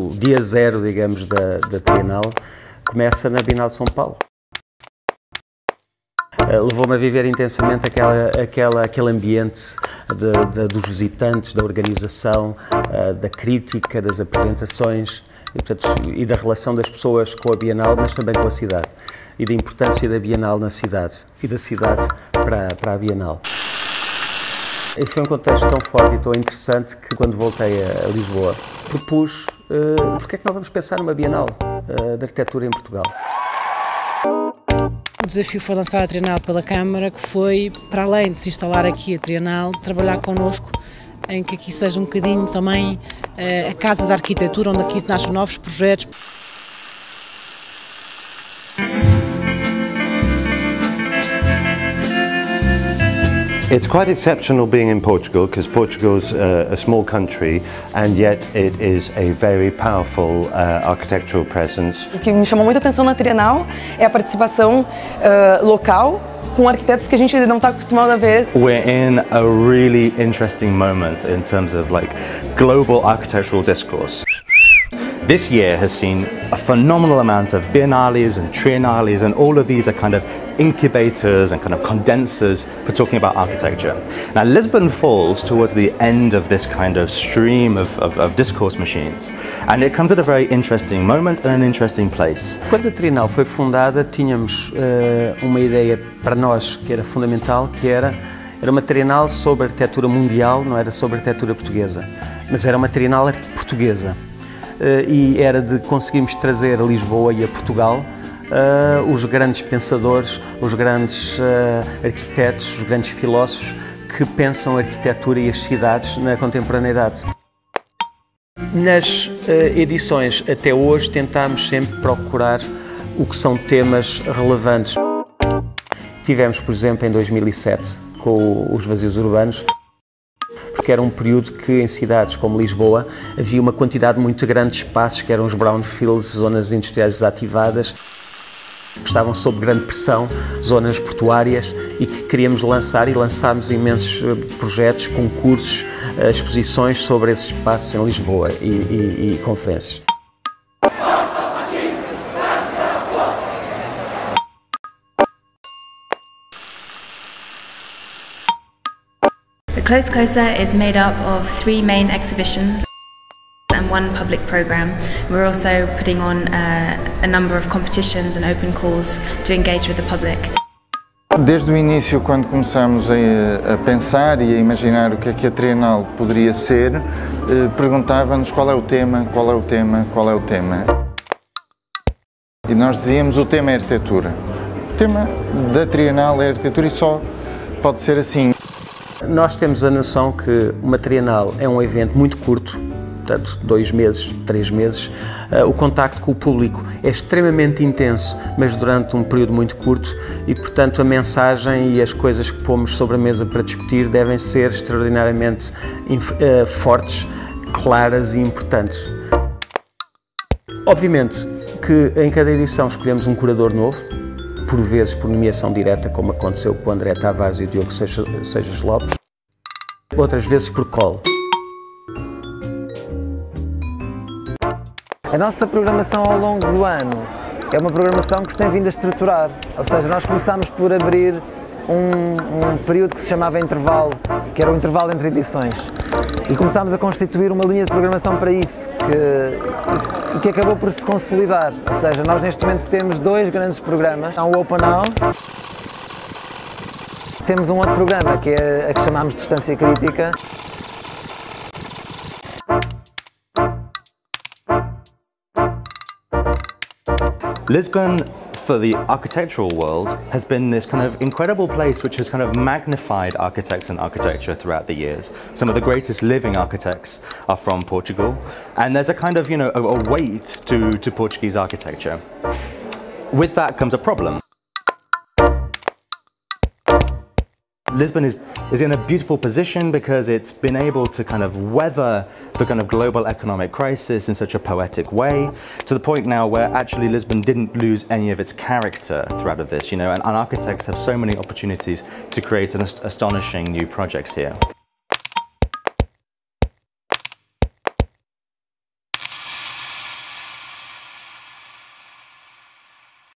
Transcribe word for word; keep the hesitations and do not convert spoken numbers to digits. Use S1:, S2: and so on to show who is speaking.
S1: o dia zero, digamos, da, da Trienal começa na Bienal de São Paulo. Uh, Levou-me a viver intensamente aquela, aquela, aquele ambiente de, de, dos visitantes, da organização, uh, da crítica, das apresentações e, portanto, e da relação das pessoas com a Bienal, mas também com a cidade, e da importância da Bienal na cidade e da cidade para, para a Bienal. E foi um contexto tão forte e tão interessante que, quando voltei a, a Lisboa, propus uh, porque é que não vamos pensar numa Bienal uh, de arquitetura em Portugal.
S2: O desafio foi lançar a Trienal pela Câmara, que foi, para além de se instalar aqui a Trienal, trabalhar connosco em que aqui seja um bocadinho também uh, a casa da arquitetura, onde aqui nascem novos projetos.
S3: It's quite exceptional being in Portugal, because Portugal's uh, a small country and yet it is a very powerful uh, architectural presence.
S4: O que me chamou muita atenção na Trienal é a participação uh, local com arquitetos que a gente ainda não está acostumado a ver.
S5: We're in a really interesting moment in terms of like global architectural discourse. This year has seen a phenomenal amount of biennales and triennales, and all of these are kind of incubators and kind of condensers for talking about architecture. Now, Lisbon falls towards the end of this kind of stream of, of, of discourse machines, and it comes at a very interesting moment and an interesting place.
S1: Quando a Trienal foi fundada, tínhamos uh, uma ideia para nós que era fundamental, que era Era uma Trienal sobre arquitetura mundial, não era sobre arquitetura portuguesa, mas era uma Trienal portuguesa. Uh, e era de conseguirmos trazer a Lisboa e a Portugal uh, os grandes pensadores, os grandes uh, arquitetos, os grandes filósofos que pensam a arquitetura e as cidades na contemporaneidade. Nas uh, edições até hoje tentámos sempre procurar o que são temas relevantes. Tivemos, por exemplo, em dois mil e sete, com os vazios urbanos, porque era um período que em cidades como Lisboa havia uma quantidade muito grande de espaços que eram os brownfields, zonas industriais desativadas, que estavam sob grande pressão, zonas portuárias, e que queríamos lançar, e lançámos imensos projetos, concursos, exposições sobre esses espaços em Lisboa e, e, e conferências.
S6: The Close Closer is made up of three main exhibitions and one public programme. We're also putting on uh, a number of competitions and open calls to engage with the public.
S7: Desde o início, quando começámos a, a pensar e a imaginar o que é que a Trienal poderia ser, eh, perguntava-nos qual é o tema, qual é o tema, qual é o tema. E nós dizíamos: o tema é arquitetura. O tema da Trienal é arquitetura e só pode ser assim.
S1: Nós temos a noção que uma Trienal é um evento muito curto, portanto, dois meses, três meses. Uh, o contacto com o público é extremamente intenso, mas durante um período muito curto, e, portanto, a mensagem e as coisas que pomos sobre a mesa para discutir devem ser extraordinariamente uh, fortes, claras e importantes. Obviamente que em cada edição escolhemos um curador novo, por vezes por nomeação direta, como aconteceu com o André Tavares e o Diogo Sejas Lopes, outras vezes por call.
S8: A nossa programação ao longo do ano é uma programação que se tem vindo a estruturar, ou seja, nós começámos por abrir um, um período que se chamava intervalo, que era o intervalo entre edições, e começámos a constituir uma linha de programação para isso, que, e que acabou por se consolidar, ou seja, nós neste momento temos dois grandes programas, há o Open House, temos um outro programa que é a que chamamos de Distância Crítica.
S5: Lisbon, for the architectural world, has been this kind of incredible place which has kind of magnified architects and architecture throughout the years. Some of the greatest living architects are from Portugal, and there's a kind of, you know, a, a weight to, to Portuguese architecture. With that comes a problem. Lisbon is, is in a beautiful position because it's been able to kind of weather the kind of global economic crisis in such a poetic way, to the point now where actually Lisbon didn't lose any of its character throughout of this, you know, and, and architects have so many opportunities to create an ast- astonishing new projects here.